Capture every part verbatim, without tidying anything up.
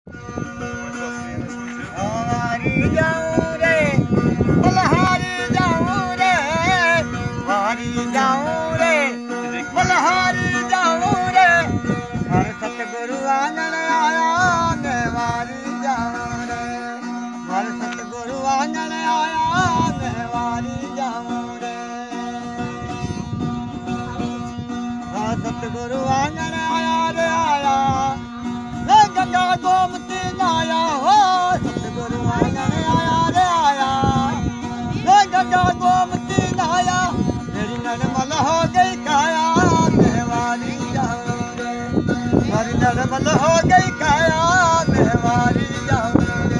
वारी जाऊं रे बलहारी जाऊं रे वारी जाऊं रे बलहारी जाऊं रे हर सतगुरु आंगन आया मैं वारी जाऊं रे हर सतगुरु आंगन आया मैं वारी जाऊं रे हर सतगुरु आंगन आया रे आया मैं गंगा गोमती नाया हो सतगुरु आंगन आया रे आया मैं गंगा गोमती नाया मेरी नरमल हो गई काया मैं वारी जाऊं रे मेरी नरमल हो गई काया मैं वारी जाऊं रे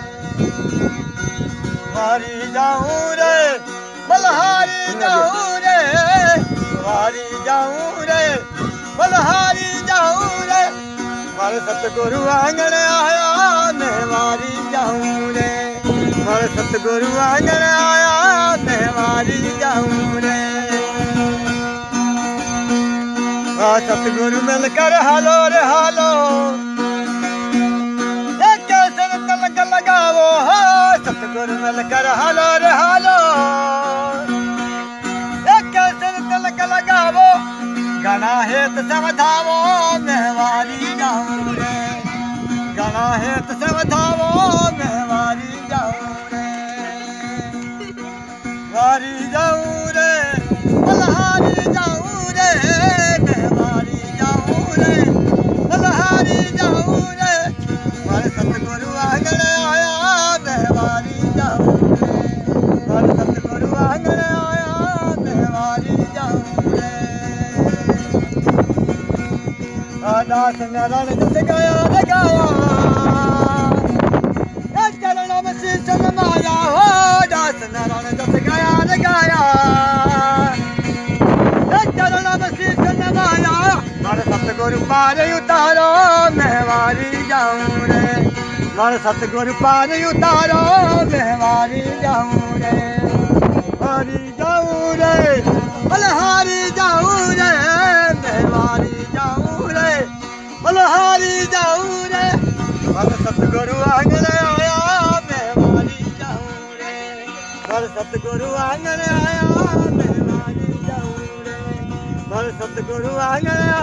वारी जाऊं रे बलहारी जाऊं रे वारी जाऊं रे बलहारी जाऊं रे हर सतगुरु आंगन आया मैं वारी जाऊं रे हर सतगुरु आंगन आया मैं वारी जाऊं रे आ सतगुरु मिलकर हालो रे हालो एक कैसे तलक लगावो हो सतगुरु मिलकर हालो रे हालो एक कैसे तलक लगावो गणा हेत समझावो मैं वारी जाऊं रे गणा हेत समझावो मैं वारी जाऊं रे वारी जाऊं रे बलहारी जाऊं रे मैं वारी जाऊं रे बलहारी जाऊं रे हर सतगुरु आंगन आया मैं वारी जाऊं रे हर सतगुरु आंगन आया मैं वारी जाऊं रे दास नारायण जस गाया रे गाया चरण में शीश नमाया हो दास नारायण जस गाया रे गाया चरण में शीश नमाया हर सतगुरु पार उतारो मैं वारी जाऊं रे हर सतगुरु पार उतारो मैं वारी जाऊं रे वारी जाऊं रे बलहारी जाऊं रे मैं वारी जाऊं रे बलहारी जाऊं रे हर सतगुरु आंगन आया मैं वारी जाऊं रे हर सतगुरु आंगन आया मैं वारी जाऊं रे हर सतगुरु आंगन